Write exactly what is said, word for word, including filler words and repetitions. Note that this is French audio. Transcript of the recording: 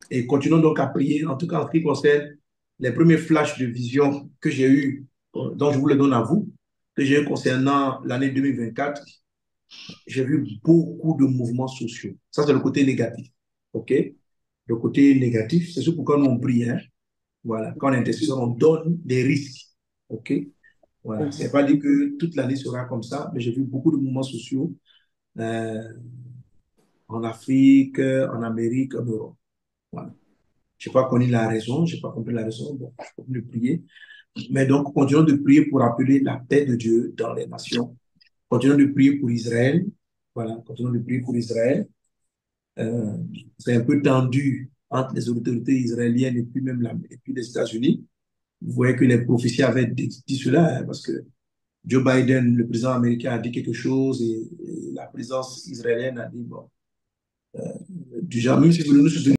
Et continuons donc à prier, en tout cas en ce qui concerne les premiers flashs de vision que j'ai eu, euh, dont je vous les donne à vous, que j'ai eu concernant l'année deux mille vingt-quatre. J'ai vu beaucoup de mouvements sociaux. Ça, c'est le côté négatif. OK? Le côté négatif, c'est ce pourquoi nous on prie. Hein? Voilà. Quand on est intercesseur, on donne des risques. OK? Voilà. C'est Mhm. pas dit que toute l'année sera comme ça, mais j'ai vu beaucoup de mouvements sociaux euh, en Afrique, en Amérique, en Europe. Voilà. Je n'ai pas connu la raison, je n'ai pas compris la raison. Bon, je continue de prier. Mais donc, continuons de prier pour appeler la paix de Dieu dans les nations. Continuons de prier pour Israël. Voilà, continuons de prier pour Israël. Euh, c'est un peu tendu entre les autorités israéliennes et puis même la, et puis les États-Unis. Vous voyez que les prophéties avaient dit, dit cela, hein, parce que Joe Biden, le président américain, a dit quelque chose et, et la présidence israélienne a dit, bon, du genre, même si vous voulez nous soutenir,